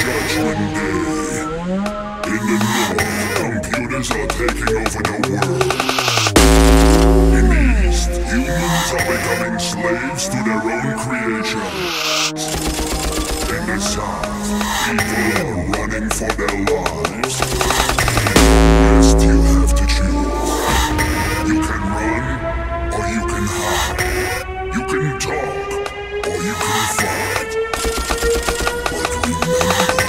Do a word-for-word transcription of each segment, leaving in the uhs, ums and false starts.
Judgment Day. In the north, computers are taking over the world. In the east, humans are becoming slaves to their own creations. In the south, people are running for their lives. West, you have to choose. You can run, or you can hide. You can talk, or you can fight. But remember,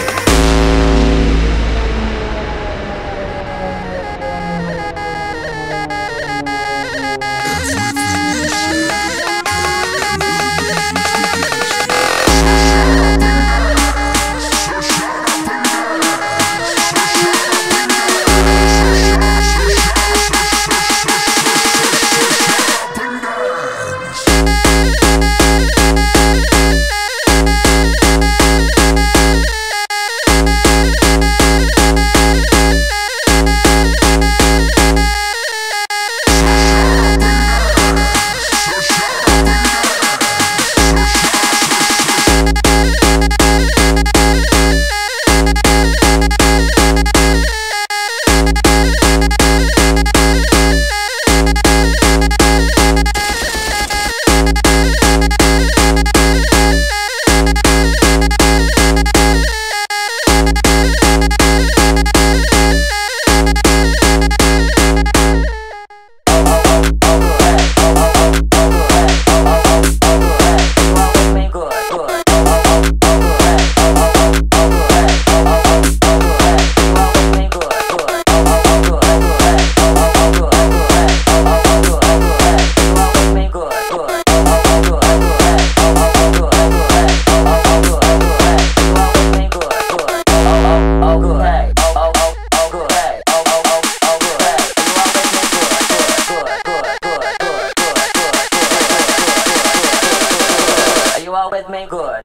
with me good.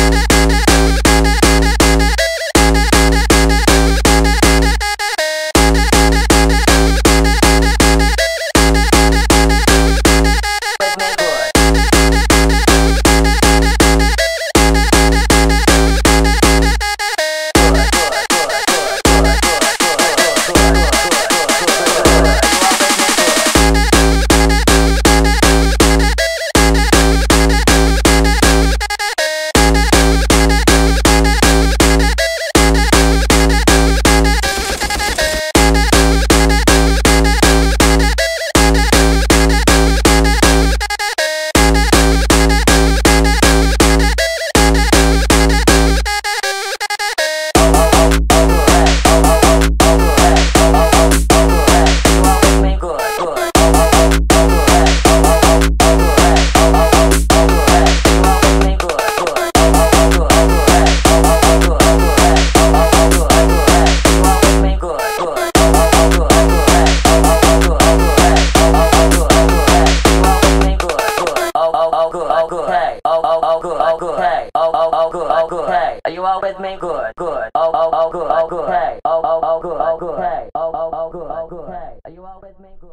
Are you all with me? Good, good. Oh, oh, oh, good, oh, good. Hey, oh, oh, oh, good, oh, good. Hey, oh, oh, oh, good, oh, good. Hey, are you all with me? Good.